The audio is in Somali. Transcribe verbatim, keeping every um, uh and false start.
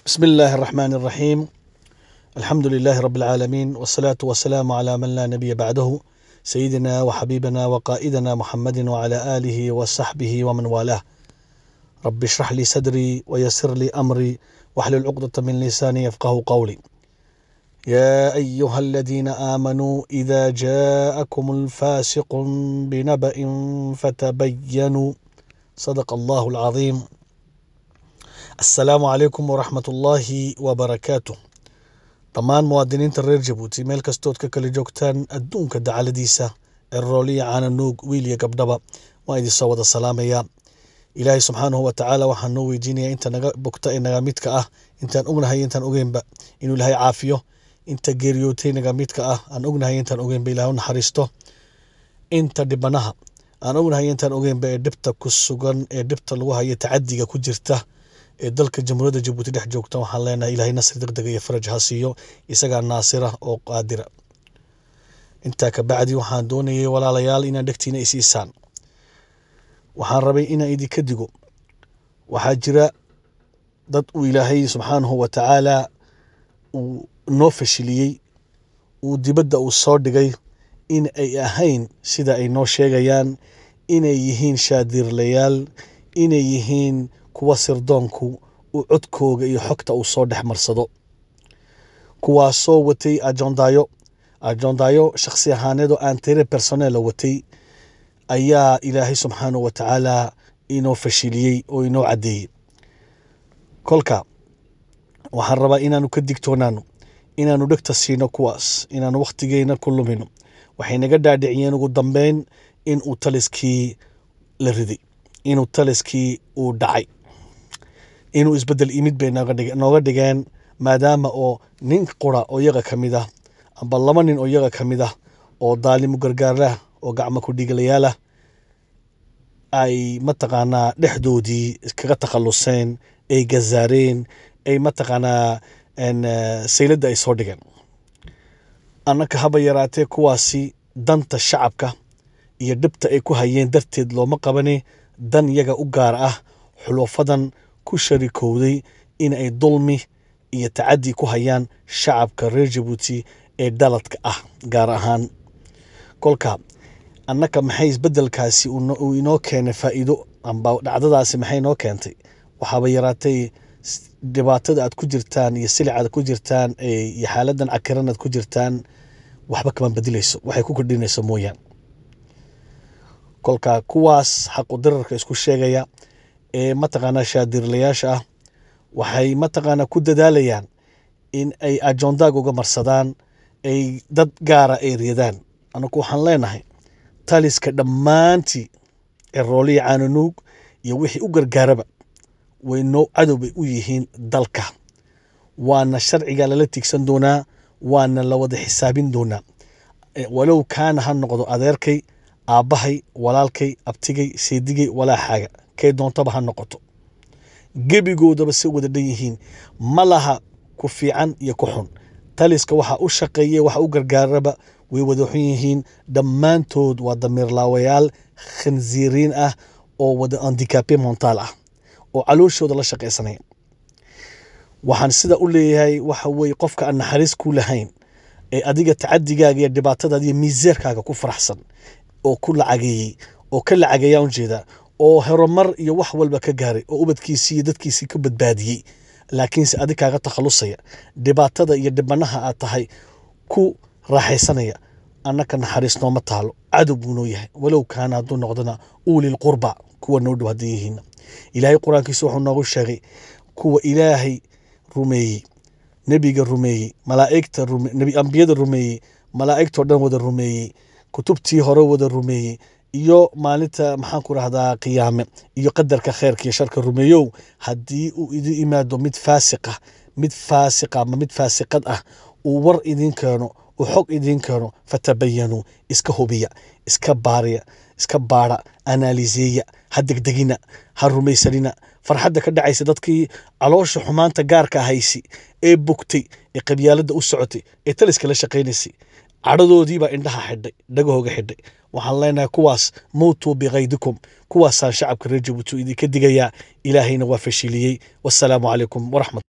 بسم الله الرحمن الرحيم. الحمد لله رب العالمين، والصلاة والسلام على من لا نبي بعده، سيدنا وحبيبنا وقائدنا محمد وعلى آله وصحبه ومن والاه. رب اشرح لي صدري ويسر لي أمري واحلل عقدة من لساني يفقه قولي. يا أيها الذين آمنوا إذا جاءكم الفاسق بنبأ فتبينوا. صدق الله العظيم. السلام عليكم ورحمة الله وبركاته. dhammaan muwaadiniinta reer Jabuuti meel kastood ka kala joogtaan adduunka dacaladiisa errooliya caana nuug wiil iyo gabdhaba waa idin soo wada salaamaya. Ilaahay subxaanahu wa tacaala waxaan noo weydiinayaa inta naga bogta ee naga midka ah, intaan ognahay intaan ogeynba inuu Ilaahay caafiyo, inta geeriyootay naga midka ah aan ognahay intaan ogeynba Ilaahay u naxariisto, inta dhibanaha aan ognahay intaan ogeynba ee dhibta ku sugan ee dhibta lagu hayo tacadiga ku jirta ee dalka jamhuuriyadda Jabuuti dhex joogta waxaan leenahay Ilaahay nasri degdeg iyo faraj ha siiyo, isaga naasira oo qaadira. Inta ka bacdi waxaan doonayay walaalayaal inaan dhegtiina isiisaan. waxaan rabay inaan idinka digo waxaa jira dad uu Ilaahay subxaanahu wa tacaala uu noo fashiliyey, uu dibadda uu soo dhigay in ay ahayn sida ay noo sheegayaan, inay yihiin shaadirlayaal, inay yihiin kuwa sirdoonku uu codkooga iyo xogta uu soo dhex marsado, kuwaasoo watay ajondaayo ajondaayo shakhsi ahaaneedoo aan tire personeela watay ayaa Ilaahay subxaanahu wa tacaala inoo fashiliyey oo inoo caddeeyey. kolka waxaan rabaa inaanu ka digtoonaano, inaanu dhegta siino kuwaas, inaanu wakhtigeena ku lumino. waxay naga dhaadhiciyeen ugu dambeyn in uu taliskii la riday, inuu taliskii uu dhacay, inuu isbedel imid bay nooga dhigeen, maadaama oo nin qura oo iyaga ka mid ah amba laba nin oo iyaga ka mid ah oo daalimu gargaarah oo gacmo ku dhiglayaal ah ay mataqaanaa dhexdoodii iskaga takhalluseen, ay gazaareen, ay mataqaanaa sayladda ay soo dhigeen. annaka haba yaraatee kuwaasi danta shacabka iyo dhibta ay ku hayeen darteed looma qabane dan iyaga u gaar ah, xulufadan ku sharikowday in ay dulmi iyo tacadi ku hayaan shacabka reer Jabuuti ee daladka ah gaar ahaan. kolka annaka maxay isbedelkaasi uu inoo keenay faa'iido amba dhacdadaasi maxay noo keentay? waxaaba yaraatay dhibaatada aad ku jirtaan iyo silicaad ku jirtaan iyo xaaladan cakiran aad ku jirtaan waxba kama bedelayso, waxay ku kordhinayso mooyaan. kolka kuwaas xaqu dirarka isku sheegaya ee mataqaanaa shaadirlayaasha ah waxay mataqaanaa ku dadaalayaan in ay ajondaag uga marsadaan, ay dad gaara ay riyadaan. anagu waxaan leenahay taliska dhammaantii errooliya caana nuug iyo wixii u gargaaraba way noo cadow bay u yihiin dalka, waana sharciga lala tigsan doonaa, waana la wada xisaabin doonaa. walow kaana ha noqdo adeerkay, aabbahay, walaalkay, abtigay, seedigay, walaaxaaga kay doontaba ha noqoto, gebigoodaba si wada dhan yihiin, ma laha ku fiican iyo ku xun. taliska waxa u shaqeeyay waxa u gargaaraba way wada xun yihiin, dhammaantood waa damiirlaawayaal khansiiriin ah oo wada handicapé mental ah oo calooshooda la shaqaysanaya. waxaan sida u leeyahay waxa weeye qofka aan naxariis ku lahayn ee adiga tacadigaaga iyo dhibaatadaada iyo miisaarkaaga ku faraxsan oo ku lacageeyey oo ka lacageeyaa ujeeda oo horumar iyo wax walba ka gaaray oo ubadkiisii iyo dadkiisii ka badbaadiyey, laakiinse adig kaaga takhalusaya dhibaatada iyo dhibanaha aad tahay ku raaxaysanaya. annaka naxariis nooma taalo, cadow buu noo yahay, walow kaana hadduu noqdona ulil qurba kuwa noo dhow hadday yihiin. ilaahay qur-aankiisa wuxuu noogu sheegay kuwa ilaahay rumeeyey, nebiga rumeeyey, malaa'igta nebi ambiyada rumeeyey, malaa'igtoo dhan wada rumeeyey, kutubtii hore wada rumeeyey, iyo maalinta maxaan ku rahdaa qiyaame iyo qadarka khayrka iyo sharka rumeeyow. haddii uu idin imaado mid faasiq ah mid faasiq ama mid faasiqad ah uu war idin keeno uu xog idin keeno fatabayanuu, iska hubiya, iska baariya, iska baara, analiseeya, ha degdegina, ha rumaysanina. farxadda ka dhacaysa dadkii caloosha xumaanta gaarka haysi ee bugtay ee qabyaaladda u socotay ee taliska la shaqaynaysay cadhadoodiibaa indhaha xidhay, dhagahooga xidhay. waxaan leenahay kuwaas muutuu biqaydikum, kuwaasaan shacabka reer Jabuuti idinka digayaa, ilaahayna waa fashiliyey. wassalaamu calaykum waraxmat